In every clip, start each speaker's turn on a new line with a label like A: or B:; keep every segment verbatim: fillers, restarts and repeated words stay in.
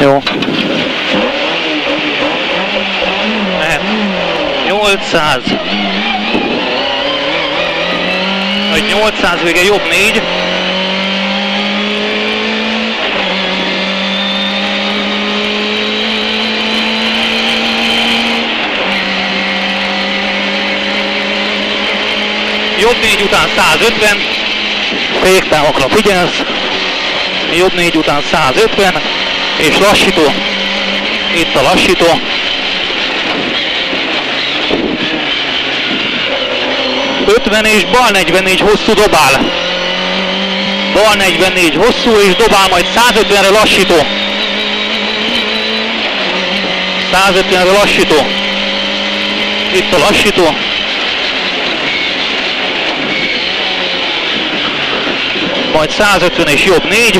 A: Jó. Mehet. nyolcszáz. Vagy nyolcszáz vége, jobb négy. Jobb négy után százötven. Féktávokra figyelsz. Jobb négy után százötven. És lassító. Itt a lassító. ötven és bal negyvennégy hosszú dobál. Bal negyvennégy hosszú és dobál, majd százötvenre lassító. százötvenre lassító. Itt a lassító. Majd százötven és jobb négy.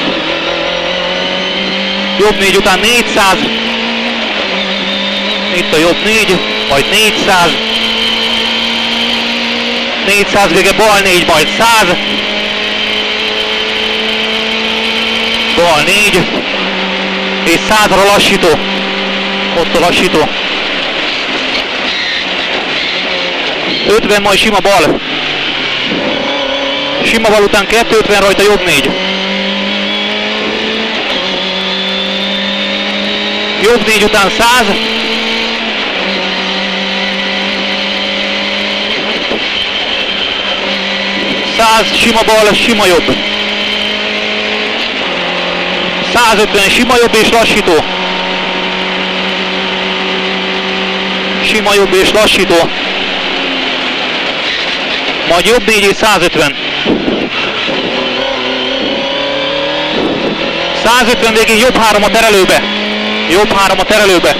A: Jobb négy után négyszáz. Itt a jobb négy, majd négyszáz. négyszáz vége, bal négy, majd száz. Bal négy. És százra lassító. Ott a lassító. ötven, majd sima bal. Sima bal után kétszázötven, rajta jobb négy. Jobb négy után száz. száz, sima bal, sima jobb. százötven, sima jobb és lassító. Sima jobb és lassító. Majd jobb négy és százötven. százötven végén jobb három a terelőbe. Jobb három a terelőbe.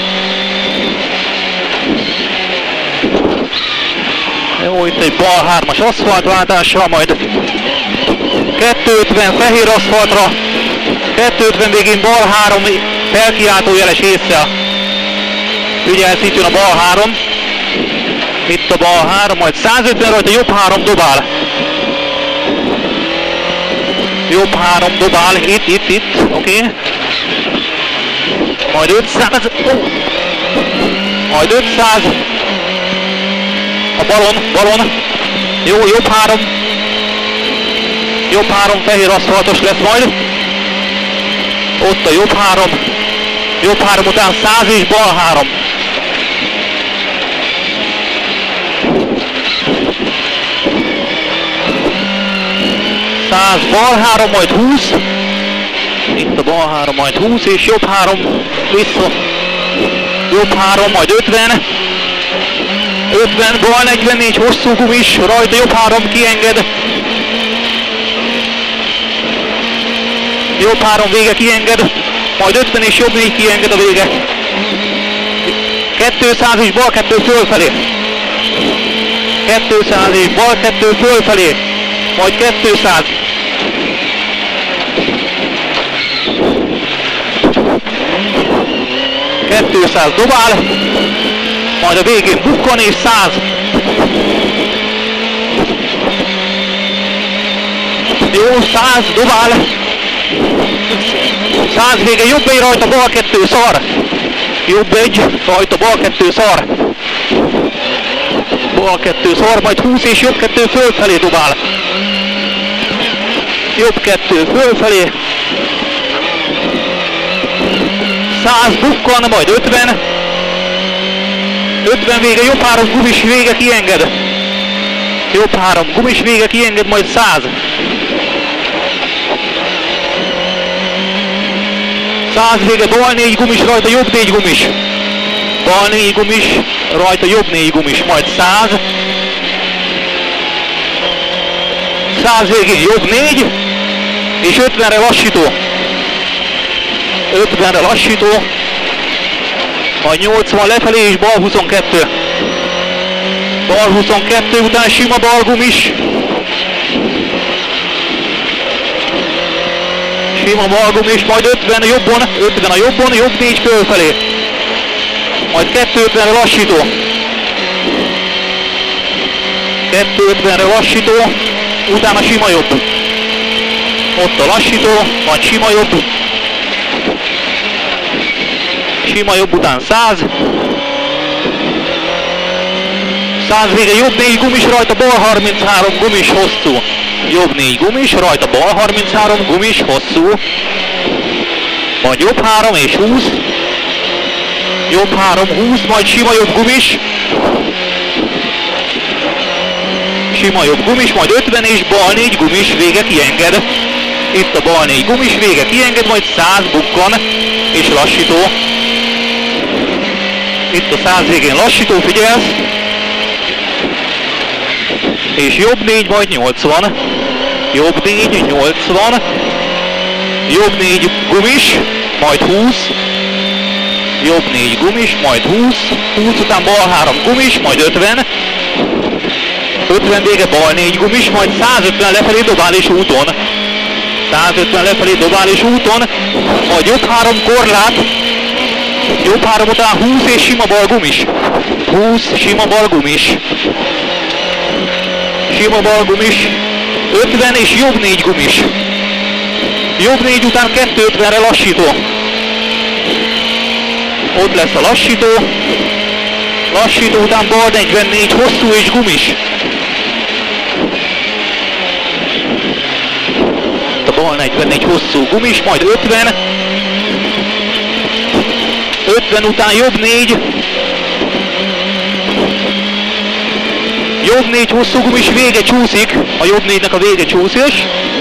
A: Jó, itt egy bal hármas aszfaltváltással, majd kétszázötven fehér aszfaltra, kétszázötven végén bal három felkiáltójeles észre. Ügyelsz, itt jön a bal három. Itt a bal három, majd százötven rajta jobb három dobál. Jobb három dobál, itt, itt, itt, oké. Okay. Majd ötszáz. Oh. Majd ötszáz. A balon, balon. Jó, jobb három. Jobb három fehér aszfaltos lesz majd. Ott a jobb három. Jobb három után száz és bal három. száz, bal három, majd húsz. Itt a bal három, majd húsz, és jobb három vissza. Jobb három, majd ötven. ötven, bal negyvennégy, hosszú gumis, rajta jobb három kienged. Jobb három vége kienged, majd ötven és jobb négy kienged a vége. kétszáz és bal kettő fölfelé. kétszáz és bal kettő fölfelé. Majd kétszáz. kétszáz dobál. Majd a végén bukkan és száz. Jó, száz dobál. száz vége, jobb egy rajta, bal kettő szar. Jobb egy, rajta, bal kettő szar. Bal kettő szar, majd húsz és jobb kettő fölfelé dobál. Jobb kettő fölfelé. száz bukkan, majd ötven. ötven vége, jobb három gumis vége kienged. Jobb három gumis vége kienged, majd száz. száz vége, bal négy gumis, rajta jobb négy gumis. Bal négy gumis, rajta jobb négy gumis, majd száz. száz végén jobb négy, és ötvenre lassító. ötvenre lassító. Majd nyolcvan lefelé és bal huszonkettő. Bal huszonkettő után sima bal gumis. Sima bal gumis, majd ötven jobbon, ötven a jobbon, jobb négy fölfelé. Majd kétszázötvenre lassító. kétszázötvenre lassító, utána sima jobb. Ott a lassító, majd sima jobb. sima jobb után száz. száz vége, jobb négy gumis, rajta bal harminchárom, gumis hosszú. Jobb négy gumis, rajta bal harminchárom, gumis hosszú. Majd jobb három és húsz. Jobb három, húsz, majd sima jobb gumis. Sima jobb gumis, majd ötven és bal négy gumis, vége kienged. Itt a bal négy gumis, vége kienged, majd száz bukkan és lassító. Itt a száz végén lassító, figyelsz. És jobb négy, majd nyolcvan. Jobb négy, nyolcvan. Jobb négy gumis, majd húsz. Jobb négy gumis, majd húsz. húsz után bal három gumis, majd ötven. ötven vége, bal négy gumis, majd százötven lefelé dobálás úton. százötven lefelé dobálás úton, majd jobb három korlát. Jobb három után húsz és sima bal gumis. húsz, sima bal gumis. Sima bal gumis. ötven és jobb négy gumis. Jobb négy után kétszázötvenre lassító. Ott lesz a lassító. Lassító után bal negyvennégy hosszú és gumis. A bal negyvennégy hosszú gumis, majd ötven. ötven után jobb négy. Jobb négy hosszú gumis, vége csúszik. A jobb négynek a vége csúszés.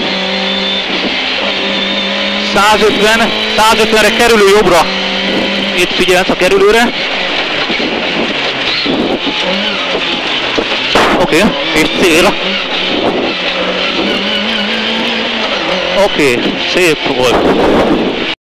A: százötven, százötvenre kerülő jobbra. Itt figyelsz a kerülőre. Oké, okay. És cél. Oké, okay. Szép volt.